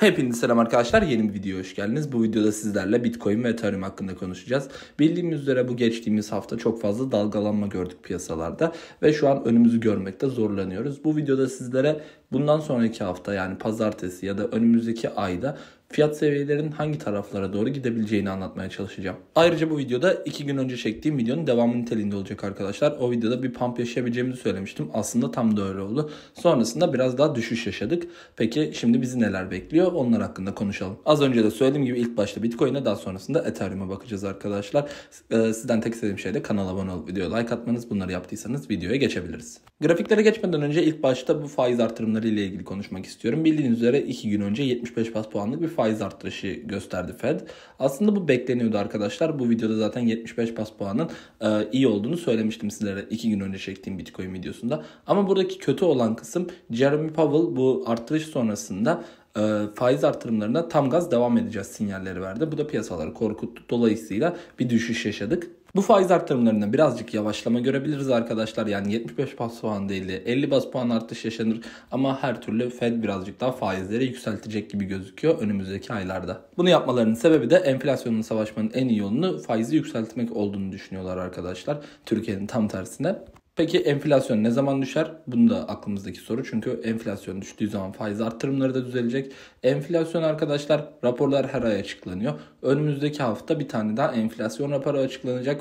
Hepinize selam arkadaşlar. Yeni bir videoya hoş geldiniz. Bu videoda sizlerle Bitcoin ve Ethereum hakkında konuşacağız. Bildiğimiz üzere bu geçtiğimiz hafta çok fazla dalgalanma gördük piyasalarda ve şu an önümüzü görmekte zorlanıyoruz. Bu videoda sizlere bundan sonraki hafta yani pazartesi ya da önümüzdeki ayda fiyat seviyelerinin hangi taraflara doğru gidebileceğini anlatmaya çalışacağım. Ayrıca bu videoda 2 gün önce çektiğim videonun devamı niteliğinde olacak arkadaşlar. O videoda bir pump yaşayabileceğimizi söylemiştim. Aslında tam da öyle oldu. Sonrasında biraz daha düşüş yaşadık. Peki şimdi bizi neler bekliyor? Onlar hakkında konuşalım. Az önce de söylediğim gibi ilk başta Bitcoin'e, daha sonrasında Ethereum'a bakacağız arkadaşlar. Sizden tek istediğim şey de kanala abone olup videoya like atmanız. Bunları yaptıysanız videoya geçebiliriz. Grafiklere geçmeden önce ilk başta bu faiz artırımları ile ilgili konuşmak istiyorum. Bildiğiniz üzere 2 gün önce 75 bas puanlık bir faiz artışı gösterdi Fed. Aslında bu bekleniyordu arkadaşlar. Bu videoda zaten 75 bas puanın iyi olduğunu söylemiştim sizlere 2 gün önce çektiğim Bitcoin videosunda. Ama buradaki kötü olan kısım Jeremy Powell bu artırış sonrasında faiz artırımlarına tam gaz devam edeceğiz sinyalleri verdi. Bu da piyasaları korkuttu. Dolayısıyla bir düşüş yaşadık. Bu faiz artırımlarında birazcık yavaşlama görebiliriz arkadaşlar. Yani 75 bas puan değil de 50 bas puan artış yaşanır. Ama her türlü Fed birazcık daha faizleri yükseltecek gibi gözüküyor önümüzdeki aylarda. Bunu yapmalarının sebebi de enflasyonla savaşmanın en iyi yolunu faizi yükseltmek olduğunu düşünüyorlar arkadaşlar. Türkiye'nin tam tersine. Peki enflasyon ne zaman düşer? Bunu da aklımızdaki soru. Çünkü enflasyon düştüğü zaman faiz artırımları da düzelecek. Enflasyon arkadaşlar, raporlar her ay açıklanıyor. Önümüzdeki hafta bir tane daha enflasyon raporu açıklanacak.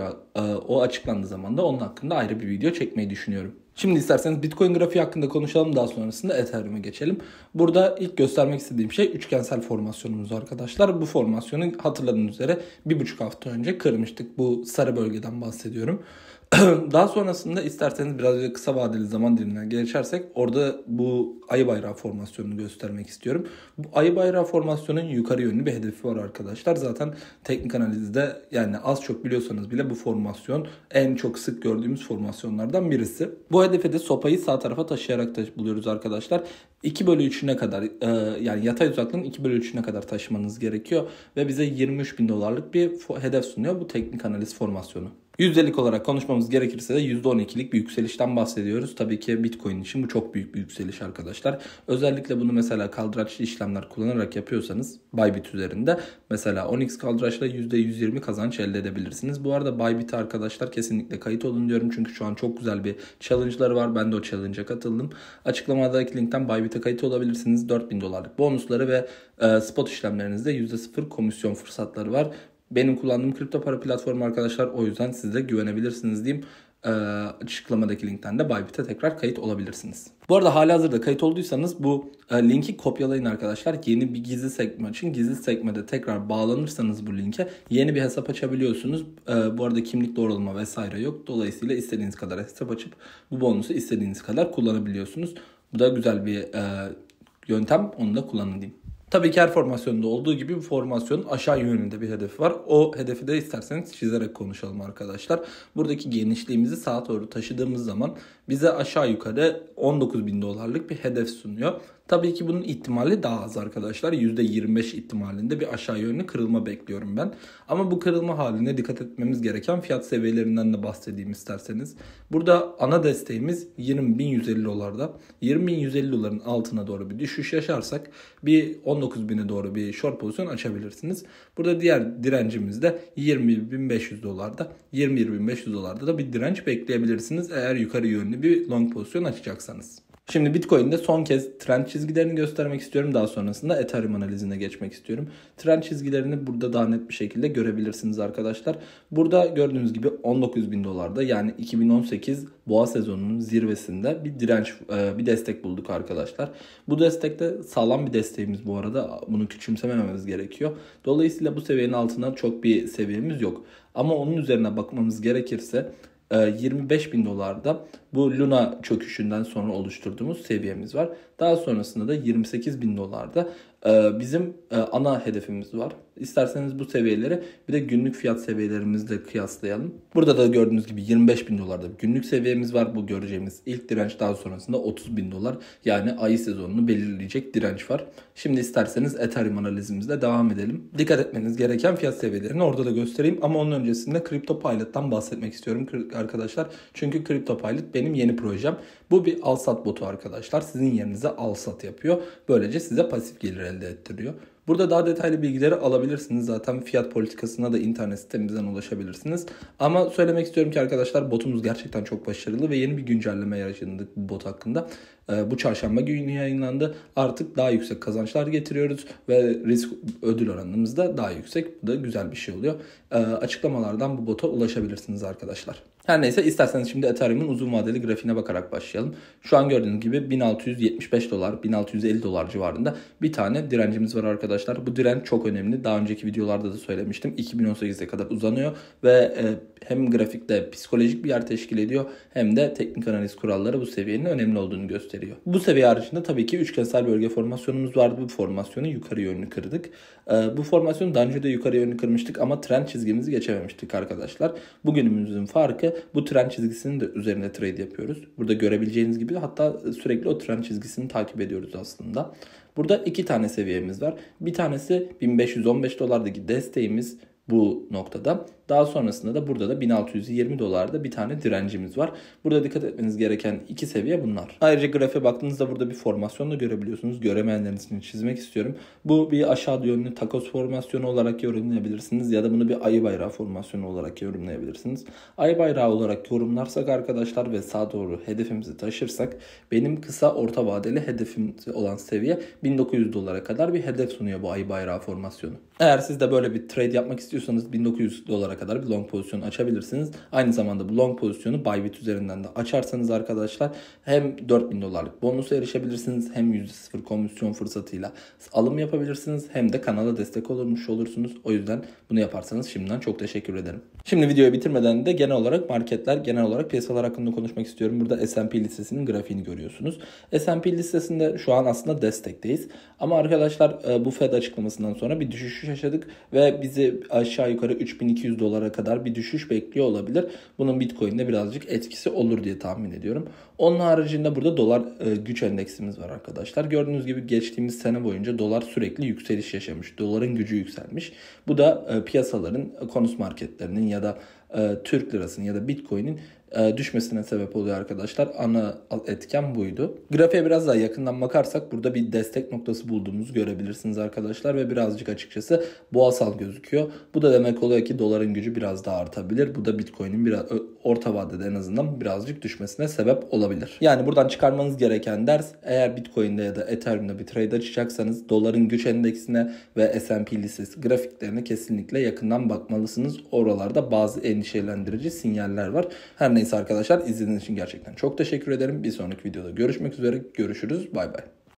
O açıklandığı zaman da onun hakkında ayrı bir video çekmeyi düşünüyorum. Şimdi isterseniz Bitcoin grafiği hakkında konuşalım. Daha sonrasında Ethereum'a geçelim. Burada ilk göstermek istediğim şey üçgensel formasyonumuz arkadaşlar. Bu formasyonu hatırladığınız üzere 1,5 hafta önce kırmıştık. Bu sarı bölgeden bahsediyorum. Daha sonrasında isterseniz biraz kısa vadeli zaman diliminden geçersek orada bu ayı bayrağı formasyonunu göstermek istiyorum. Bu ayı bayrağı formasyonun yukarı yönlü bir hedefi var arkadaşlar. Zaten teknik analizde yani az çok biliyorsanız bile bu formasyon en çok sık gördüğümüz formasyonlardan birisi. Bu hedefi de sopayı sağ tarafa taşıyarak buluyoruz arkadaşlar. 2/3'üne kadar yani yatay uzaklığın 2/3'üne kadar taşımanız gerekiyor. Ve bize 23 bin dolarlık bir hedef sunuyor bu teknik analiz formasyonu. Yüzdelik olarak konuşmamız gerekirse de %12'lik bir yükselişten bahsediyoruz. Tabii ki Bitcoin için bu çok büyük bir yükseliş arkadaşlar. Özellikle bunu mesela kaldıraçlı işlemler kullanarak yapıyorsanız Bybit üzerinde mesela Onyx kaldıraçla %120 kazanç elde edebilirsiniz. Bu arada Bybit'e arkadaşlar kesinlikle kayıt olun diyorum. Çünkü şu an çok güzel bir challenge'ları var. Ben de o challenge'a katıldım. Açıklamadaki linkten Bybit'e kayıt olabilirsiniz. 4.000 dolarlık bonusları ve spot işlemlerinizde %0 komisyon fırsatları var. Benim kullandığım kripto para platformu arkadaşlar, o yüzden siz de güvenebilirsiniz diyeyim. Açıklamadaki linkten de Bybit'e tekrar kayıt olabilirsiniz. Bu arada halihazırda kayıt olduysanız bu linki kopyalayın arkadaşlar. Yeni bir gizli sekme için gizli sekmede tekrar bağlanırsanız bu linke yeni bir hesap açabiliyorsunuz. Bu arada kimlik doğrulama vesaire yok. Dolayısıyla istediğiniz kadar hesap açıp bu bonusu istediğiniz kadar kullanabiliyorsunuz. Bu da güzel bir yöntem, onu da kullanın diyeyim. Tabii ki her formasyonda olduğu gibi bu formasyonun aşağı yönünde bir hedefi var. O hedefi de isterseniz çizerek konuşalım arkadaşlar. Buradaki genişliğimizi sağa doğru taşıdığımız zaman bize aşağı yukarı 19 bin dolarlık bir hedef sunuyor. Tabii ki bunun ihtimali daha az arkadaşlar. %25 ihtimalinde bir aşağı yönlü kırılma bekliyorum ben. Ama bu kırılma haline dikkat etmemiz gereken fiyat seviyelerinden de bahsedeyim isterseniz. Burada ana desteğimiz 20.150 dolarda. 20.150 doların altına doğru bir düşüş yaşarsak bir 19.000'e doğru bir short pozisyon açabilirsiniz. Burada diğer direncimiz de 20.500 dolarda. 21.500 dolarda da bir direnç bekleyebilirsiniz eğer yukarı yönlü bir long pozisyon açacaksanız. Şimdi Bitcoin'de son kez trend çizgilerini göstermek istiyorum. Daha sonrasında Ethereum analizine geçmek istiyorum. Trend çizgilerini burada daha net bir şekilde görebilirsiniz arkadaşlar. Burada gördüğünüz gibi 19 bin dolarda yani 2018 boğa sezonunun zirvesinde bir direnç, bir destek bulduk arkadaşlar. Bu destekte sağlam bir desteğimiz bu arada. Bunu küçümsemememiz gerekiyor. Dolayısıyla bu seviyenin altında çok bir seviyemiz yok. Ama onun üzerine bakmamız gerekirse 25 bin dolarda bu Luna çöküşünden sonra oluşturduğumuz seviyemiz var. Daha sonrasında da 28 bin dolarda bizim ana hedefimiz var. İsterseniz bu seviyeleri bir de günlük fiyat seviyelerimizle kıyaslayalım. Burada da gördüğünüz gibi 25 bin dolarda bir günlük seviyemiz var. Bu göreceğimiz ilk direnç, daha sonrasında 30 bin dolar yani ayı sezonunu belirleyecek direnç var. Şimdi isterseniz Ethereum analizimizle devam edelim. Dikkat etmeniz gereken fiyat seviyelerini orada da göstereyim. Ama onun öncesinde CryptoPilot'tan bahsetmek istiyorum arkadaşlar. Çünkü CryptoPilot benim yeni projem. Bu bir al-sat botu arkadaşlar. Sizin yerinize al-sat yapıyor. Böylece size pasif gelir elde ettiriyor. Burada daha detaylı bilgileri alabilirsiniz. Zaten fiyat politikasına da internet sitemizden ulaşabilirsiniz. Ama söylemek istiyorum ki arkadaşlar, botumuz gerçekten çok başarılı ve yeni bir güncelleme yaşadık bu bot hakkında. Bu çarşamba günü yayınlandı. Artık daha yüksek kazançlar getiriyoruz ve risk ödül oranımız da daha yüksek. Bu da güzel bir şey oluyor. Açıklamalardan bu bota ulaşabilirsiniz arkadaşlar. Her neyse, isterseniz şimdi Ethereum'un uzun vadeli grafiğine bakarak başlayalım. Şu an gördüğünüz gibi 1675 dolar, 1650 dolar civarında bir tane direncimiz var arkadaşlar. Bu direnç çok önemli. Daha önceki videolarda da söylemiştim. 2018'e kadar uzanıyor ve hem grafikte psikolojik bir yer teşkil ediyor hem de teknik analiz kuralları bu seviyenin önemli olduğunu gösteriyor. Bu seviye haricinde tabii ki üçgensel bölge formasyonumuz vardı. Bu formasyonu yukarı yönlü kırdık. Bu formasyonu daha önce de yukarı yönlü kırmıştık ama trend çizgimizi geçememiştik arkadaşlar. Bugünümüzün farkı, bu trend çizgisinin de üzerinde trade yapıyoruz. Burada görebileceğiniz gibi hatta sürekli o trend çizgisini takip ediyoruz aslında. Burada iki tane seviyemiz var. Bir tanesi 1515 dolardaki desteğimiz bu noktada. Daha sonrasında da burada da 1620 dolarda bir tane direncimiz var. Burada dikkat etmeniz gereken iki seviye bunlar. Ayrıca grafiğe baktığınızda burada bir formasyon da görebiliyorsunuz. Göremeyenleriniz için çizmek istiyorum. Bu bir aşağı yönlü takoz formasyonu olarak yorumlayabilirsiniz ya da bunu bir ayı bayrağı formasyonu olarak yorumlayabilirsiniz. Ayı bayrağı olarak yorumlarsak arkadaşlar ve sağa doğru hedefimizi taşırsak, benim kısa orta vadeli hedefim olan seviye 1900 dolara kadar bir hedef sunuyor bu ayı bayrağı formasyonu. Eğer siz de böyle bir trade yapmak istiyorsanız 1900 dolara kadar bir long pozisyon açabilirsiniz. Aynı zamanda bu long pozisyonu Bybit üzerinden de açarsanız arkadaşlar hem 4000 dolarlık bonusa erişebilirsiniz, hem %0 komisyon fırsatıyla alım yapabilirsiniz, hem de kanala destek olmuş olursunuz. O yüzden bunu yaparsanız şimdiden çok teşekkür ederim. Şimdi videoyu bitirmeden de genel olarak marketler, genel olarak piyasalar hakkında konuşmak istiyorum. Burada S&P listesinin grafiğini görüyorsunuz. S&P listesinde şu an aslında destekteyiz. Ama arkadaşlar bu Fed açıklamasından sonra bir düşüş yaşadık ve bizi aşağı yukarı 3200 dolara kadar bir düşüş bekliyor olabilir. Bunun Bitcoin'de birazcık etkisi olur diye tahmin ediyorum. Onun haricinde burada dolar güç endeksimiz var arkadaşlar. Gördüğünüz gibi geçtiğimiz sene boyunca dolar sürekli yükseliş yaşamış. Doların gücü yükselmiş. Bu da piyasaların, konus marketlerinin ya da Türk lirasının ya da Bitcoin'in düşmesine sebep oluyor arkadaşlar. Ana etken buydu. Grafiğe biraz daha yakından bakarsak burada bir destek noktası bulduğumuzu görebilirsiniz arkadaşlar ve birazcık açıkçası boğasal gözüküyor. Bu da demek oluyor ki doların gücü biraz daha artabilir. Bu da Bitcoin'in biraz orta vadede en azından birazcık düşmesine sebep olabilir. Yani buradan çıkarmanız gereken ders, eğer Bitcoin'de ya da Ethereum'da bir trade açacaksanız doların güç endeksine ve S&P listesi grafiklerine kesinlikle yakından bakmalısınız. Oralarda bazı endişelendirici sinyaller var. Her neyse arkadaşlar, izlediğiniz için gerçekten çok teşekkür ederim. Bir sonraki videoda görüşmek üzere. Görüşürüz. Bay bay.